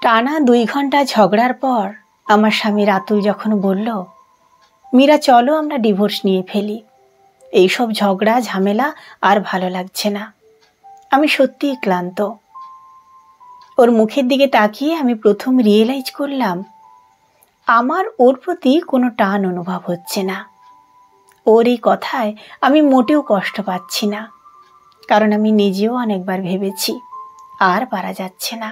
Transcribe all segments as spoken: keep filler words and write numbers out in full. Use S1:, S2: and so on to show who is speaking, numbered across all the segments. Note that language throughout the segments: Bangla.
S1: টানা দুই ঘন্টা ঝগড়ার পর আমার স্বামী রাতুল যখন বলল, মীরা চলো আমরা ডিভোর্স নিয়ে ফেলি, এইসব ঝগড়া ঝামেলা আর ভালো লাগছে না, আমি সত্যিই ক্লান্ত। ওর মুখের দিকে তাকিয়ে আমি প্রথম রিয়েলাইজ করলাম আমার ওর প্রতি কোনো টান অনুভব হচ্ছে না। ওর এই কথায় আমি মোটেও কষ্ট পাচ্ছি না, কারণ আমি নিজেও অনেকবার ভেবেছি আর পারা যাচ্ছে না।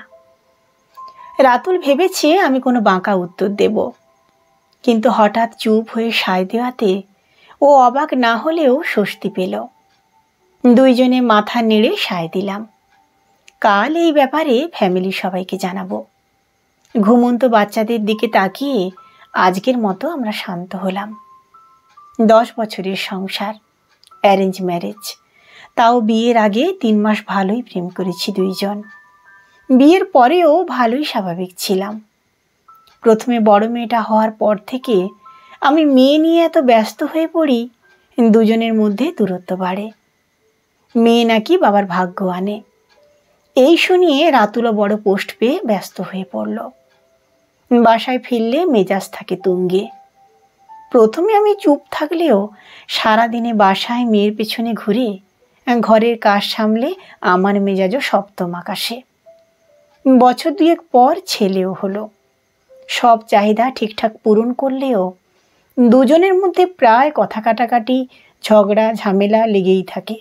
S1: রাতুল ভেবেছে আমি কোনো বাঁকা উত্তর দেব, কিন্তু হঠাৎ চুপ হয়ে সায় দেওয়াতে ও অবাক না হলেও স্বস্তি পেল। দুইজনে মাথা নেড়ে সায় দিলাম। কাল এই ব্যাপারে ফ্যামিলির সবাইকে জানাবো। ঘুমন্ত বাচ্চাদের দিকে তাকিয়ে আজকের মতো আমরা শান্ত হলাম। দশ বছরের সংসার, অ্যারেঞ্জ ম্যারেজ, তাও বিয়ের আগে তিন মাস ভালোই প্রেম করেছি দুইজন। বিয়ের পরেও ভালোই স্বাভাবিক ছিলাম। প্রথমে বড় মেয়েটা হওয়ার পর থেকে আমি মেয়ে নিয়ে এত ব্যস্ত হয়ে পড়ি, দুজনের মধ্যে দূরত্ব বাড়ে। মেয়ে নাকি বাবার ভাগ্য আনে, এই শুনিয়ে রাতুলও বড় পোস্ট পেয়ে ব্যস্ত হয়ে পড়ল। বাসায় ফিরলে মেজাজ থাকে তুঙ্গে। প্রথমে আমি চুপ থাকলেও সারাদিনে বাসায় মেয়ের পেছনে ঘুরে ঘরের কাজ সামলে আমার মেজাজও সপ্তম আকাশে। বছর দুয়েক পর ছেলেও হলো। সব চাহিদা ঠিকঠাক পূরণ করলেও দুজনের মধ্যে প্রায় কথা কাটাকাটি, ঝগড়া ঝামেলা লেগেই থাকে।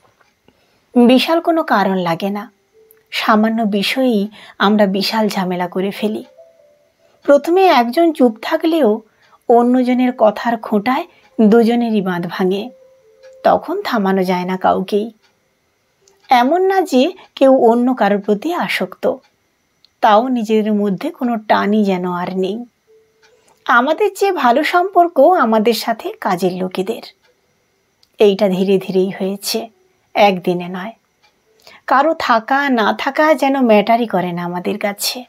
S1: বিশাল কোনো কারণ লাগে না, সামান্য বিষয়েই আমরা বিশাল ঝামেলা করে ফেলি। প্রথমে একজন চুপ থাকলেও অন্যজনের কথার খোঁটায় দুজনেরই বাঁধ ভাঙে, তখন থামানো যায় না কাউকেই। এমন না যে কেউ অন্য কারোর প্রতি আসক্ত, তাও নিজেদের মধ্যে কোনো টানই যেন আর নেই। আমাদের চেয়ে ভালো সম্পর্ক আমাদের সাথে কাজের লোকেদের। এইটা ধীরে ধীরেই হয়েছে, একদিনে নয়। কারো থাকা না থাকা যেন ম্যাটারই করে না আমাদের কাছে।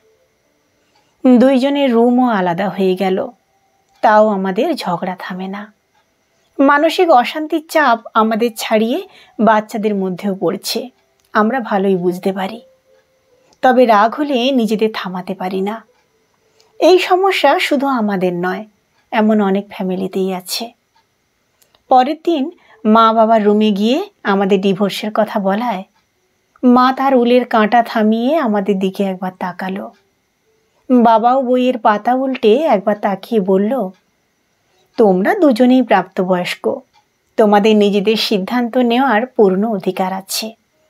S1: দুইজনের রুমও আলাদা হয়ে গেল, তাও আমাদের ঝগড়া থামে না। মানসিক অশান্তির চাপ আমাদের ছাড়িয়ে বাচ্চাদের মধ্যেও পড়ছে, আমরা ভালোই বুঝতে পারি। তবে রাগ হলে নিজেদের থামাতে পারি না। এই সমস্যা শুধু আমাদের নয়, এমন অনেক ফ্যামিলিতেই আছে। পরের দিন মা বাবার রুমে গিয়ে আমাদের ডিভোর্সের কথা বলায় মা তার উলের কাঁটা থামিয়ে আমাদের দিকে একবার তাকালো। বাবাও বইয়ের পাতা উল্টে একবার তাকিয়ে বলল, তোমরা দুজনেই প্রাপ্তবয়স্ক, তোমাদের নিজেদের সিদ্ধান্ত নেওয়ার পূর্ণ অধিকার আছে।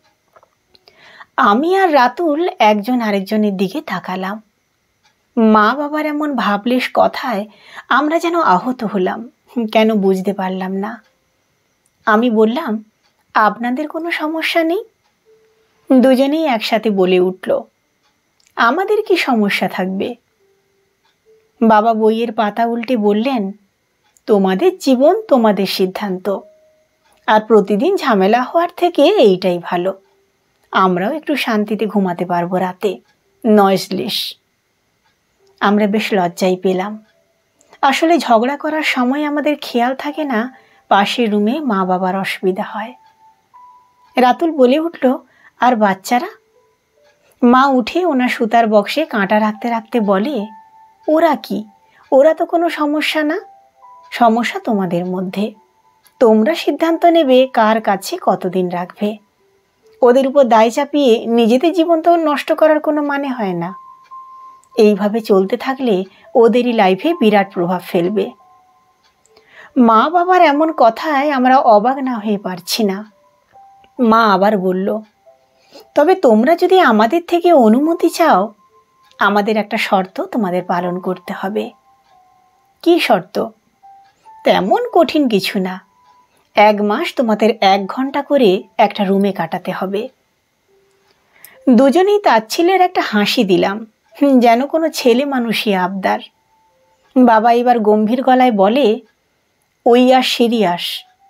S1: আমি আর রাতুল একজন আরেকজনের দিকে তাকালাম। মা বাবার এমন ভাবলেশ কথায় আমরা যেন আহত হলাম, কেন বুঝতে পারলাম না। আমি বললাম, আপনাদের কোনো সমস্যা নেই? দুজনেই একসাথে বলে উঠল, আমাদের কি সমস্যা থাকবে? বাবা বইয়ের পাতা উল্টে বললেন, তোমাদের জীবন তোমাদের সিদ্ধান্ত, আর প্রতিদিন ঝামেলা হওয়ার থেকে এইটাই ভালো। আমরাও একটু শান্তিতে ঘুমাতে পারবো রাতে, নয়েজলেস। আমরা বেশ লজ্জাই পেলাম। আসলে ঝগড়া করার সময় আমাদের খেয়াল থাকে না পাশের রুমে মা বাবার অসুবিধা হয়। রাতুল বলে উঠল, আর বাচ্চারা? মা উঠে ওনার সুতার বক্সে কাঁটা রাখতে রাখতে বলে, ওরা কি, ওরা তো কোনো সমস্যা না, সমস্যা তোমাদের মধ্যে। তোমরা সিদ্ধান্ত নেবে কার কাছে কতদিন রাখবে। ওদের উপর দায় চাপিয়ে নিজেদের জীবন তো নষ্ট করার কোনো মানে হয় না। এইভাবে চলতে থাকলে ওদেরই লাইফে বিরাট প্রভাব ফেলবে। মা বাবার এমন কথায় আমরা অবাক না হয়ে পারছি না। মা আবার বলল, তবে তোমরা যদি আমাদের থেকে অনুমতি চাও, আমাদের একটা শর্ত তোমাদের পালন করতে হবে। কি শর্ত? তেমন কঠিন কিছু না, এক মাস তোমাদের এক ঘন্টা করে একটা রুমে কাটাতে হবে। দুজনেই তাচ্ছিলের একটা হাসি দিলাম, যেন কোনো ছেলে মানুষই আবদার। বাবা এবার গম্ভীর গলায় বলে, ওই আর সিরিয়াস।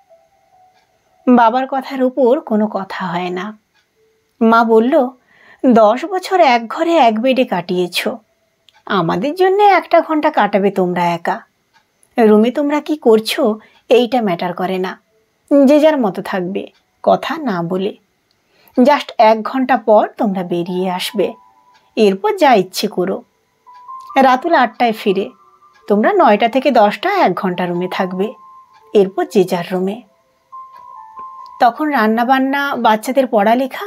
S1: বাবার কথার উপর কোনো কথা হয় না। মা বলল, দশ বছর এক ঘরে এক বেডে কাটিয়েছ, আমাদের জন্য একটা ঘন্টা কাটাবে তোমরা একা। রুমে তোমরা কি করছো এইটা ম্যাটার করে না, যে যার মতো থাকবে, কথা না বলে। জাস্ট এক ঘন্টা পর তোমরা বেরিয়ে আসবে, এরপর যা ইচ্ছে করো। রাতুল আটটায় ফিরে, তোমরা নয়টা থেকে দশটা এক ঘন্টা রুমে থাকবে, এরপর যে যার রুমে। তখন রান্না বান্না, বাচ্চাদের পড়ালেখা।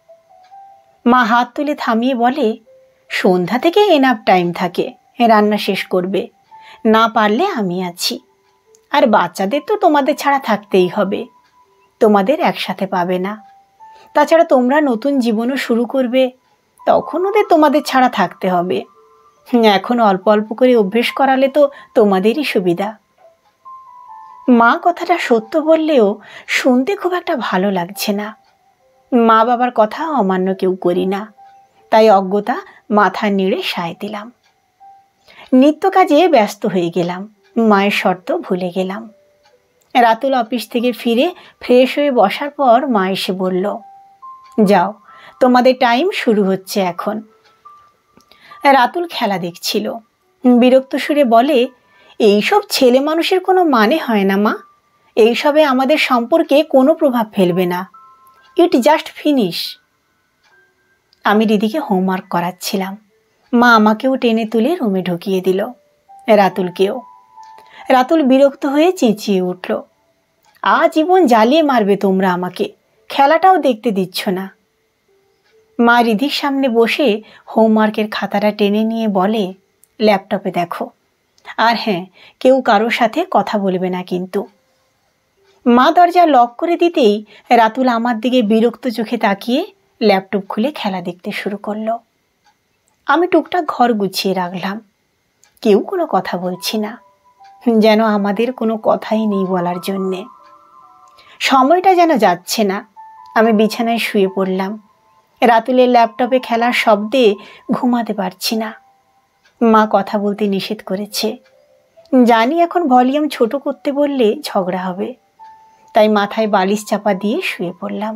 S1: মা হাত তুলে থামিয়ে বলে, সন্ধ্যা থেকে এনাফ টাইম থাকে, রান্না শেষ করবে, না পারলে আমি আছি। আর বাচ্চাদের তো তোমাদের ছাড়া থাকতেই হবে, তোমাদের একসাথে পাবে না। তাছাড়া তোমরা নতুন জীবনও শুরু করবে, তখন ওদের তোমাদের ছাড়া থাকতে হবে। এখন অল্প অল্প করে অভ্যেস করালে তো তোমাদেরই সুবিধা। মা কথাটা সত্য বললেও শুনতে খুব একটা ভালো লাগছে না। মা বাবার কথা অমান্য কেউ করি না, তাই অজ্ঞতা মাথা নেড়ে সায় দিলাম। নিত্য কাজে ব্যস্ত হয়ে গেলাম, মায়ের শর্ত ভুলে গেলাম। রাতুল অফিস থেকে ফিরে ফ্রেশ হয়ে বসার পর মা এসে বলল, যাও, তোমাদের টাইম শুরু হচ্ছে এখন। রাতুল খেলা দেখছিল, বিরক্ত সুরে বলে, এইসব ছেলে মানুষের কোনো মানে হয় না মা, এইসবে আমাদের সম্পর্কে কোনো প্রভাব ফেলবে না, ইট জাস্ট ফিনিশ। আমি দিদিকে হোমওয়ার্ক করাচ্ছিলাম, মা আমাকেও টেনে তুলে রুমে ঢুকিয়ে দিল, রাতুলকেও। রাতুল বিরক্ত হয়ে চেঁচিয়ে উঠল, আজীবন জ্বালিয়ে মারবে তোমরা আমাকে, খেলাটাও দেখতে দিচ্ছ না। মা রিধির সামনে বসে হোমওয়ার্কের খাতাটা টেনে নিয়ে বলে, ল্যাপটপে দেখো, আর হ্যাঁ, কেউ কারোর সাথে কথা বলবে না কিন্তু। মা দরজা লক করে দিতেই রাতুল আমার দিকে বিরক্ত চোখে তাকিয়ে ল্যাপটপ খুলে খেলা দেখতে শুরু করলো। আমি টুকটাক ঘর গুছিয়ে রাখলাম, কেউ কোনো কথা বলছি না, যেন আমাদের কোনো কথাই নেই বলার জন্যে। সময়টা যেন যাচ্ছে না। আমি বিছানায় শুয়ে পড়লাম, রাতুলের ল্যাপটপে খেলার শব্দে ঘুমাতে পারছি না। মা কথা বলতে নিষেধ করেছে, জানি এখন ভলিউম ছোট করতে বললে ঝগড়া হবে, তাই মাথায় বালিশ চাপা দিয়ে শুয়ে পড়লাম।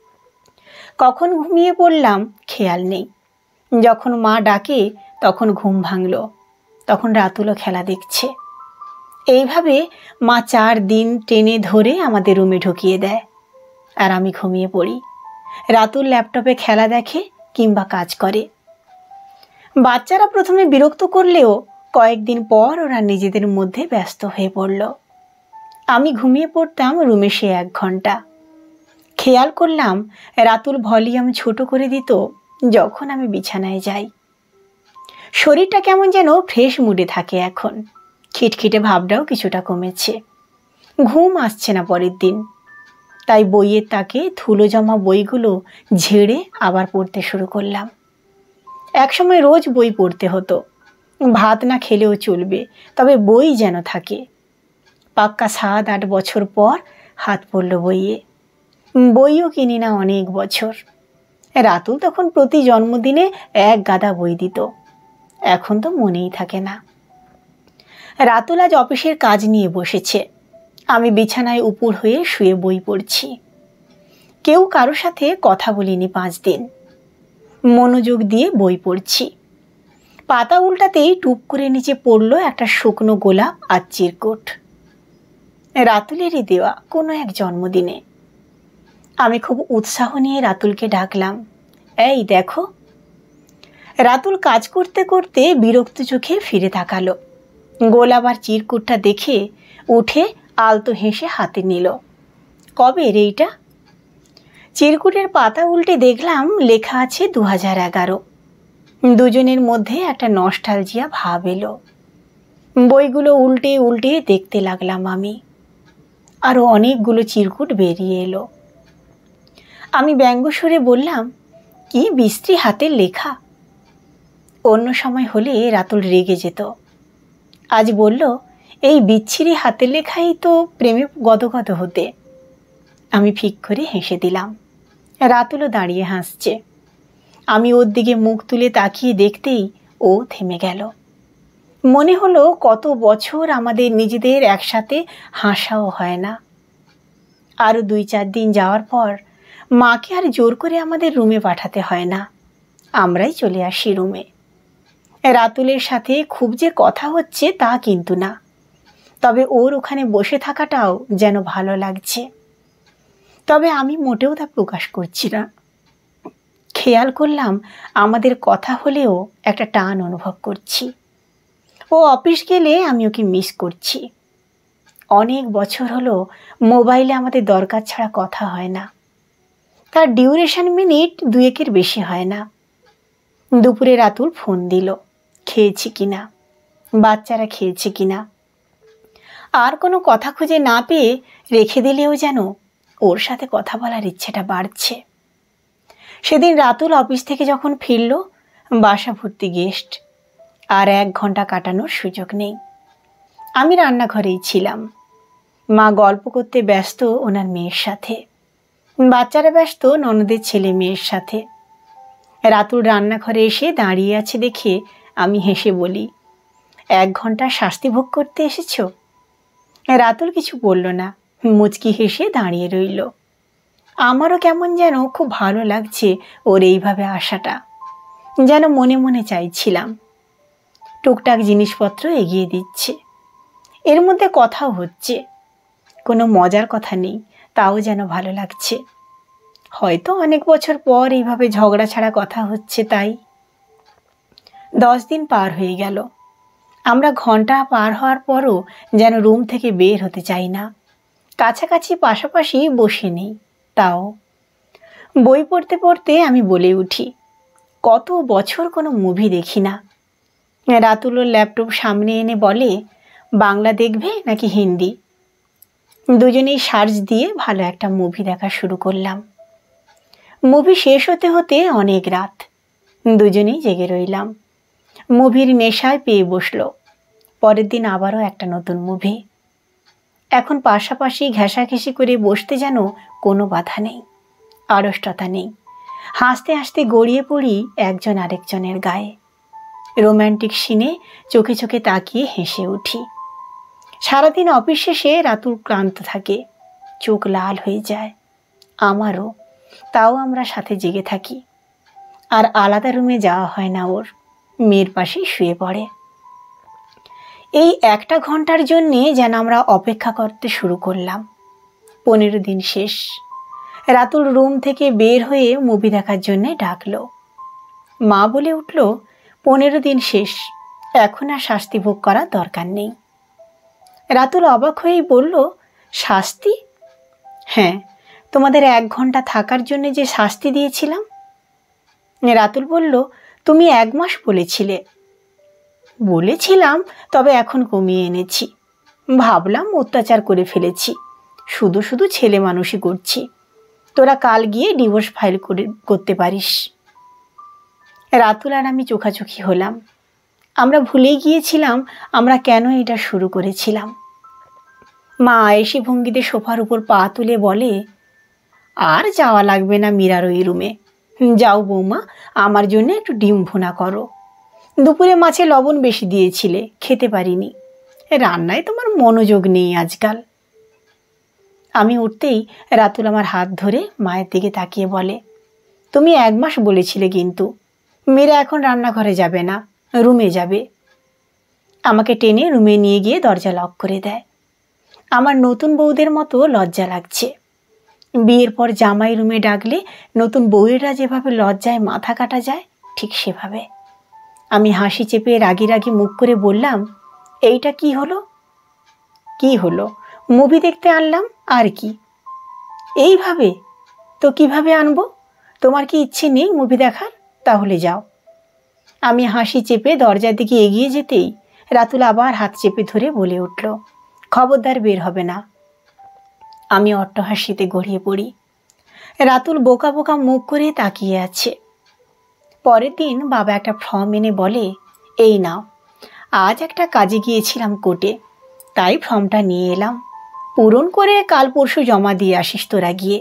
S1: কখন ঘুমিয়ে পড়লাম খেয়াল নেই। যখন মা ডাকে তখন ঘুম ভাঙল, তখন রাতুলও খেলা দেখছে। এইভাবে মা চার দিন টেনে ধরে আমাদের রুমে ঢুকিয়ে দেয়, আর আমি ঘুমিয়ে পড়ি। রাতুল ল্যাপটপে খেলা দেখে কিংবা কাজ করে। বাচ্চারা প্রথমে বিরক্ত করলেও কয়েকদিন পর ওরা নিজেদের মধ্যে ব্যস্ত হয়ে পড়ল। আমি ঘুমিয়ে পড়তাম রুমে সে এক ঘন্টা। খেয়াল করলাম রাতুল ভলিউম ছোট করে দিত যখন আমি বিছানায় যাই। শরীরটা কেমন যেন ফ্রেশ মুডে থাকে এখন, খিটখিটে ভাবটাও কিছুটা কমেছে। ঘুম আসছে না পরের দিন, তাই বইয়ের তাকে ধুলো জমা বইগুলো ঝেড়ে আবার পড়তে শুরু করলাম। একসময় রোজ বই পড়তে হতো, ভাত না খেলেও চলবে, তবে বই যেন থাকে। পাক্কা সাত আট বছর পর হাত পড়ল বইয়ে। বইও কিনি না অনেক বছর। রাতুল তখন প্রতি জন্মদিনে এক গাদা বই দিত, এখন তো মনেই থাকে না। রাতুল আজ অফিসের কাজ নিয়ে বসেছে, আমি বিছানায় উপুড় হয়ে শুয়ে বই পড়ছি। কেউ কারো সাথে কথা বলিনি পাঁচ দিন, মনোযোগ দিয়ে বই পড়ছি। পাতা উল্টাতেই টুপ করে নিচে পড়ল একটা শুকনো গোলাপ আর চিরকুট, রাতুলেরই দেওয়া কোনো এক জন্মদিনে। আমি খুব উৎসাহ নিয়ে রাতুলকে ডাকলাম, এই দেখো। রাতুল কাজ করতে করতে বিরক্ত চোখে ফিরে তাকালো। গোলাপ আর চিরকুটটা দেখে উঠে আলতো হেসে হাতে নিল। কবে রে এইটা? চিরকুটের পাতা উল্টে দেখলাম লেখা আছে দু হাজার এগারো। দুজনের মধ্যে একটা নস্টালজিয়া ভাব এলো। বইগুলো উল্টে উল্টে দেখতে লাগলাম আমি। আরও অনেকগুলো চিরকুট বেরিয়ে এলো। আমি ব্যঙ্গ সুরে বললাম, কি বিশ্রী হাতের লেখা। অন্য সময় হলে রাতুল রেগে যেত। আজ বলল, এই বিচ্ছিরি হাতের লেখাই তো প্রেমে গদগদ হতে। আমি ফিক করে হেসে দিলাম। রাতুলও দাঁড়িয়ে হাসছে। আমি ওর দিকে মুখ তুলে তাকিয়ে দেখতেই ও থেমে গেল। মনে হলো কত বছর আমাদের নিজেদের একসাথে হাসাও হয় না। আরও দুই চার দিন যাওয়ার পর মাকে আর জোর করে আমাদের রুমে পাঠাতে হয় না, আমরাই চলে আসি রুমে। রাতুলের সাথে খুব যে কথা হচ্ছে তা কিন্তু না, তবে ওর ওখানে বসে থাকাটাও যেন ভালো লাগছে। তবে আমি মোটেও তা প্রকাশ করছি না। খেয়াল করলাম আমাদের কথা হলেও একটা টান অনুভব করছি। ও অফিস গেলে আমি ওকে মিস করছি। অনেক বছর হলো মোবাইলে আমাদের দরকার ছাড়া কথা হয় না। তার ডিউরেশন মিনিট দুয়েকের বেশি হয় না। দুপুরে রাতুল ফোন দিল, খেয়েছি কিনা, বাচ্চারা খেয়েছে কিনা। আর কোনো কথা খুঁজে না পেয়ে রেখে দিলেও যেন ওর সাথে কথা বলার ইচ্ছেটা বাড়ছে। সেদিন রাতুল অফিস থেকে যখন ফিরল, বাসা ভর্তি গেস্ট, আর এক ঘন্টা কাটানোর সুযোগ নেই। আমি রান্নাঘরেই ছিলাম। মা গল্প করতে ব্যস্ত ওনার মেয়ের সাথে, বাচ্চারা ব্যস্ত ননদের ছেলে মেয়ের সাথে। রাতুল রান্নাঘরে এসে দাঁড়িয়ে আছে দেখে আমি হেসে বলি, এক ঘন্টা শাস্তি ভোগ করতে এসেছ? রাতুল কিছু বলল না, মুচকি হেসে দাঁড়িয়ে রইল। আমারও কেমন যেন খুব ভালো লাগছে ওর এইভাবে আসাটা, যেন মনে মনে চাইছিলাম। টুকটাক জিনিসপত্র এগিয়ে দিচ্ছে, এর মধ্যে কথাও হচ্ছে। কোনো মজার কথা নেই, তাও যেন ভালো লাগছে। হয়তো অনেক বছর পর এইভাবে ঝগড়া ছাড়া কথা হচ্ছে তাই। দশ দিন পার হয়ে গেল। আমরা ঘন্টা পার হওয়ার পরও যেন রুম থেকে বের হতে চাই না। কাছাকাছি পাশাপাশি বসে নেই, তাও বই পড়তে পড়তে আমি বলে উঠি, কত বছর কোনো মুভি দেখি না। রাতুল ওর ল্যাপটপ সামনে এনে বলে, বাংলা দেখবে নাকি হিন্দি? দুজনেই সার্চ দিয়ে ভালো একটা মুভি দেখা শুরু করলাম। মুভি শেষ হতে হতে অনেক রাত। দুজনেই জেগে রইলাম। মুভির নেশায় পেয়ে বসলো। পরের দিন আবারও একটা নতুন মুভি। এখন পাশাপাশি ঘেঁষাঘেঁষি করে বসতে যেন কোনো বাধা নেই, আড়ষ্টতা নেই। হাসতে হাসতে গড়িয়ে পড়ি একজন আরেকজনের গায়ে। রোম্যান্টিক সিনে চোখে চোখে তাকিয়ে হেসে উঠি। সারাদিন অফিস শেষে রাতুল ক্লান্ত থাকে, চোখ লাল হয়ে যায়, আমারও। তাও আমরা সাথে জেগে থাকি। আর আলাদা রুমে যাওয়া হয় না ওর, মেয়ের পাশেই শুয়ে পড়ে। এই একটা ঘন্টার জন্যে যেন আমরা অপেক্ষা করতে শুরু করলাম। পনেরো দিন শেষ। রাতুল রুম থেকে বের হয়ে মুভি দেখার জন্যে ডাকলো। মা বলে উঠল, পনেরো দিন শেষ, এখন আর শাস্তি ভোগ করার দরকার নেই। রাতুল অবাক হয়েই বলল, শাস্তি? হ্যাঁ, তোমাদের এক ঘন্টা থাকার জন্য যে শাস্তি দিয়েছিলাম। রাতুল বলল, তুমি এক মাস বলেছিলে। বলেছিলাম, তবে এখন কমিয়ে এনেছি। ভাবলাম অত্যাচার করে ফেলেছি, শুধু শুধু ছেলে মানুষই করছি। তোরা কাল গিয়ে ডিভোর্স ফাইল করে করতে পারিস। রাতুল আর আমি চোখাচোখি হলাম। আমরা ভুলেই গিয়েছিলাম আমরা কেন এটা শুরু করেছিলাম। মা আয়েসি ভঙ্গিতে সোফার উপর পা তুলে বলে, আর যাওয়া লাগবে না মীরার ওই রুমে। যাও বৌমা, আমার জন্য একটু ডিম ভুনা করো। দুপুরে মাছে লবণ বেশি দিয়েছিলে, খেতে পারিনি। রান্নায় তোমার মনোযোগ নেই আজকাল। আমি উঠতেই রাতুল আমার হাত ধরে মায়ের দিকে তাকিয়ে বলে, তুমি এক মাস বলেছিলে কিন্তু। মীরা এখন রান্নাঘরে যাবে না, রুমে যাবে। আমাকে টেনে রুমে নিয়ে গিয়ে দরজা লক করে দেয়। আমার নতুন বউদের মতো লজ্জা লাগছে। বিয়ের পর জামাই রুমে ডাকলে নতুন বউয়েরা যেভাবে লজ্জায় মাথা কাটা যায়, ঠিক সেভাবে। আমি হাসি চেপে রাগি রাগি মুখ করে বললাম, এইটা কি হলো? কি হলো? মুভি দেখতে আনলাম, আর কি? এইভাবে? তো কিভাবে আনবো? তোমার কি ইচ্ছে নেই মুভি দেখার? তাহলে যাও। আমি হাসি চেপে দরজার দিকে এগিয়ে যেতেই রাতুল আবার হাত চেপে ধরে বলে উঠল, খবরদার বের হবে না। আমি অট্টহাসিতে গড়িয়ে পড়ি। রাতুল বোকা বোকা মুখ করে তাকিয়ে আছে। পরের দিন বাবা একটা ফর্ম এনে বলে, এই নাও, আজ একটা কাজে গিয়েছিলাম কোর্টে, তাই ফর্মটা নিয়ে এলাম, পূরণ করে কাল পরশু জমা দিয়ে আসিস তোরা গিয়ে।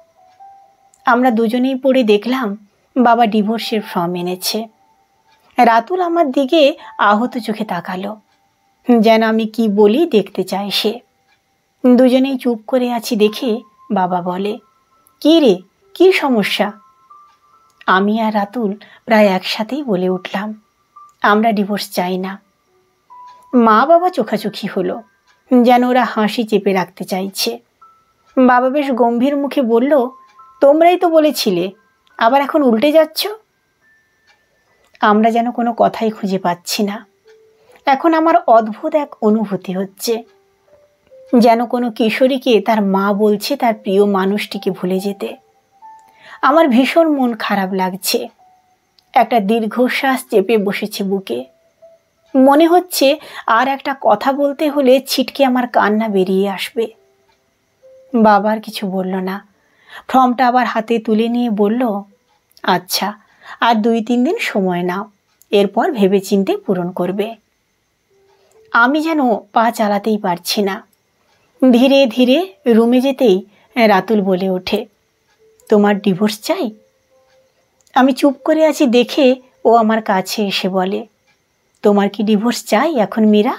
S1: আমরা দুজনেই পড়ে দেখলাম বাবা ডিভোর্সের ফর্ম এনেছে। রাতুল আমার দিকে আহত চোখে তাকালো, যেন আমি কি বলি দেখতে চাই সে। দুজনেই চুপ করে আছি দেখে বাবা বলে, কি রে, কি সমস্যা? আমি আর রাতুল প্রায় একসাথেই বলে উঠলাম, আমরা ডিভোর্স চাই না। মা বাবা চোখাচোখি হলো, যেন ওরা হাসি চেপে রাখতে চাইছে। বাবা বেশ গম্ভীর মুখে বলল, তোমরাই তো বলেছিলে আবার এখন উল্টে যাচ্ছ? আমরা যেন কোনো কথাই খুঁজে পাচ্ছি না। এখন আমার অদ্ভুত এক অনুভূতি হচ্ছে, যেন কোনো কিশোরীকে তার মা বলছে তার প্রিয় মানুষটিকে ভুলে যেতে। আমার ভীষণ মন খারাপ লাগছে। একটা দীর্ঘশ্বাস চেপে বসেছে বুকে। মনে হচ্ছে আর একটা কথা বলতে হলে ছিটকে আমার কান্না বেরিয়ে আসবে। বাবার কিছু বলল না। ফর্মটা আবার হাতে তুলে নিয়ে বলল, আচ্ছা, আর দুই তিন দিন সময় নাও, এরপর ভেবেচিন্তে পূরণ করবে। আমি যেন পা চালাতেই পারছি না। ধীরে ধীরে রুমে যেতেই রাতুল বলে ওঠে, তোমার ডিভোর্স চাই? আমি চুপ করে আছি দেখে ও আমার কাছে এসে বলে, তোমার কি ডিভোর্স চাই এখন মীরা?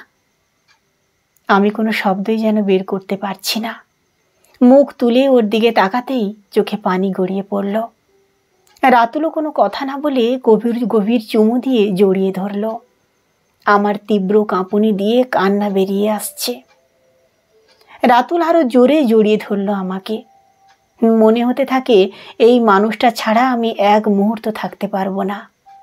S1: আমি কোনো শব্দই যেন বের করতে পারছি না। মুখ তুলে ওর দিকে তাকাতেই চোখে পানি গড়িয়ে পড়ল। রাতুলও কোনো কথা না বলে গভীর গভীর চুমু দিয়ে জড়িয়ে ধরল। আমার তীব্র কাঁপুনি দিয়ে কান্না বেরিয়ে আসছে। রাতুল আরো জোরে জড়িয়ে ধরল আমাকে। মনে হতে থাকে এই মানুষটা ছাড়া আমি এক মুহূর্ত থাকতে পারবো না।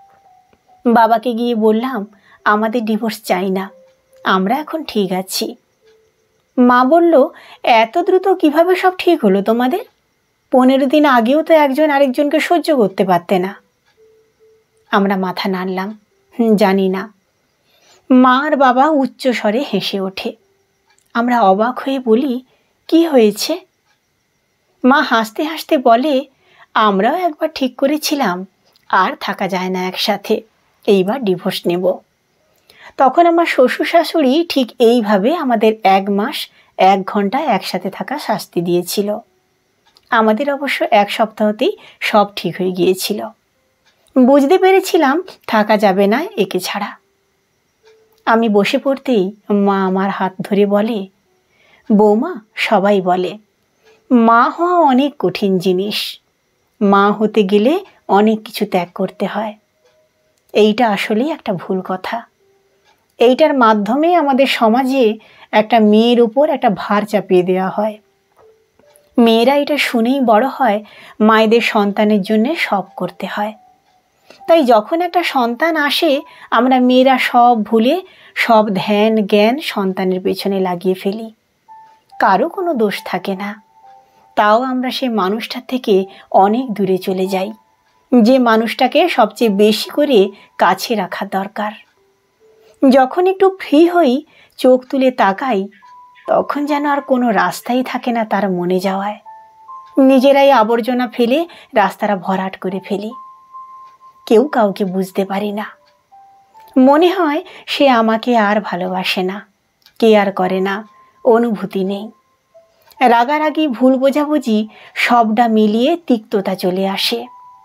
S1: বাবাকে গিয়ে বললাম, আমাদের ডিভোর্স চাই না, আমরা এখন ঠিক আছি। মা বলল, এত দ্রুত কিভাবে সব ঠিক হলো তোমাদের? পনেরো দিন আগেও তো একজন আরেকজনকে সহ্য করতে পারতে না। আমরা মাথা নাড়লাম, জানি না। মা আর বাবা উচ্চ স্বরে হেসে ওঠে। আমরা অবাক হয়ে বলি, কি হয়েছে? মা হাসতে হাসতে বলে, আমরাও একবার ঠিক করেছিলাম আর থাকা যায় না একসাথে, এইবার ডিভোর্স নেব। তখন আমার শ্বশুর শাশুড়ি ঠিক এইভাবে আমাদের এক মাস এক ঘন্টা একসাথে থাকা শাস্তি দিয়েছিল। আমাদের অবশ্য এক সপ্তাহতেই সব ঠিক হয়ে গিয়েছিল। বুঝতে পেরেছিলাম থাকা যাবে না একে ছাড়া। আমি বসে পড়তেই মা আমার হাত ধরে বলে, বৌমা, সবাই বলে মা হওয়া অনেক কঠিন জিনিস। মা হতে গেলে অনেক কিছু ত্যাগ করতে হয়। এইটা আসলেই একটা ভুল কথা। এইটার মাধ্যমে আমাদের সমাজে একটা মেয়ের উপর একটা ভার চাপিয়ে দেওয়া হয়। মেয়েরা এটা শুনেই বড় হয় মায়েদের সন্তানের জন্য সব করতে হয়। তাই যখন একটা সন্তান আসে আমরা মেয়েরা সব ভুলে সব ধ্যান জ্ঞান সন্তানের পেছনে লাগিয়ে ফেলি। কারো কোনো দোষ থাকে না। তাও আমরা সে মানুষটার থেকে অনেক দূরে চলে যাই, যে মানুষটাকে সবচেয়ে বেশি করে কাছে রাখা দরকার। যখন একটু ফ্রি হই, চোখ তুলে তাকাই, তখন যেন আর কোনো রাস্তাই থাকে না তার মনে যাওয়ায়। নিজেরাই আবর্জনা ফেলে রাস্তাটা ভরাট করে ফেলি। কেউ কাউকে বুঝতে পারি না। মনে হয় সে আমাকে আর ভালোবাসে না, কেয়ার করে না, অনুভূতি নেই। রাগারাগি, ভুল বোঝাবুঝি সবটা মিলিয়ে তিক্ততা চলে আসে।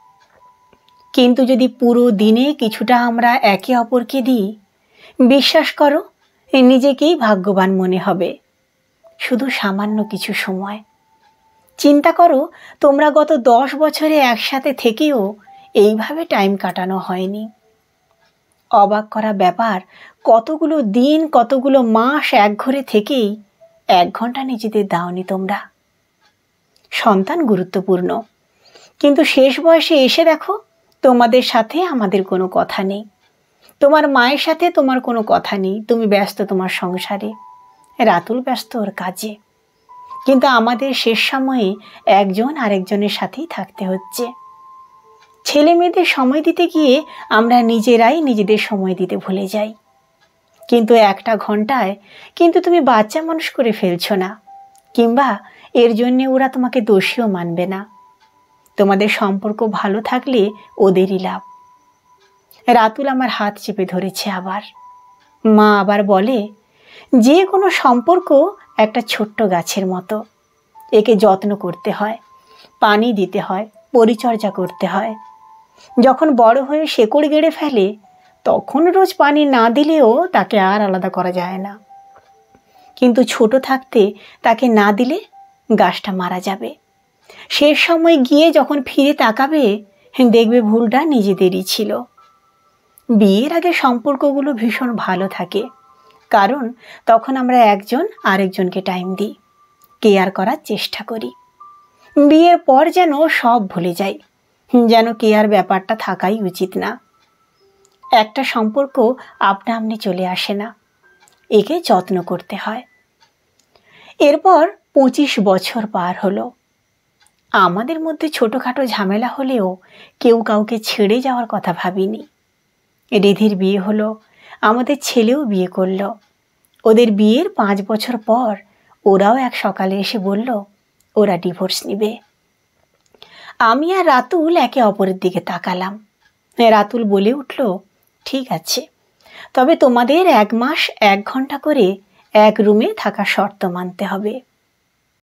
S1: কিন্তু যদি পুরো দিনে কিছুটা আমরা একে অপরকে দিই, বিশ্বাস করো নিজেকেই ভাগ্যবান মনে হবে। শুধু সামান্য কিছু সময়। চিন্তা করো, তোমরা গত দশ বছরে একসাথে থেকেও এইভাবে টাইম কাটানো হয়নি। অবাক করা ব্যাপার, কতগুলো দিন কতগুলো মাস এক ঘরে থেকেই এক ঘন্টা নিজেদের দাওনি তোমরা। সন্তান গুরুত্বপূর্ণ, কিন্তু শেষ বয়সে এসে দেখো তোমাদের সাথে আমাদের কোনো কথা নেই। তোমার মায়ের সাথে তোমার কোনো কথা নেই, তুমি ব্যস্ত তোমার সংসারে, রাতুল ব্যস্ত ওর কাজে। কিন্তু আমাদের শেষ সময়ে একজন আরেকজনের সাথেই থাকতে হচ্ছে। ছেলে মেয়েদের সময় দিতে গিয়ে আমরা নিজেরাই নিজেদের সময় দিতে ভুলে যাই। কিন্তু একটা ঘন্টায় কিন্তু তুমি বাচ্চা মানুষ করে ফেলছো না, কিংবা এর জন্যে ওরা তোমাকে দোষীও মানবে না। তোমাদের সম্পর্ক ভালো থাকলে ওদেরই লাভ। রাতুল আমার হাত চেপে ধরেছে আবার। মা আবার বলে, যে কোনো সম্পর্ক একটা ছোট্ট গাছের মতো। একে যত্ন করতে হয়, পানি দিতে হয়, পরিচর্যা করতে হয়। যখন বড় হয়ে শেকড় গেড়ে ফেলে, তখন রোজ পানি না দিলেও তাকে আর আলাদা করা যায় না। কিন্তু ছোট থাকতে তাকে না দিলে গাছটা মারা যাবে। শেষ সময় গিয়ে যখন ফিরে তাকাবে, দেখবে ভুলটা নিজেদেরই ছিল। বিয়ের আগে সম্পর্কগুলো ভীষণ ভালো থাকে, কারণ তখন আমরা একজন আরেকজনকে টাইম দিই, কেয়ার করার চেষ্টা করি। বিয়ের পর যেন সব ভুলে যাই, যেন কেয়ার ব্যাপারটা থাকাই উচিত না। একটা সম্পর্ক আপনা আপনি চলে আসে না, একে যত্ন করতে হয়। এরপর পঁচিশ বছর পার হলো। আমাদের মধ্যে ছোটোখাটো ঝামেলা হলেও কেউ কাউকে ছেড়ে যাওয়ার কথা ভাবিনি। রিধির বিয়ে হলো, আমাদের ছেলেও বিয়ে করলো। ওদের বিয়ের পাঁচ বছর পর ওরাও এক সকালে এসে বলল ওরা ডিভোর্স নেবে। আমি আর রাতুল একে অপরের দিকে তাকালাম। রাতুল বলে উঠল, ঠিক আছে, তবে তোমাদের এক মাস এক ঘন্টা করে এক রুমে থাকা শর্ত মানতে হবে।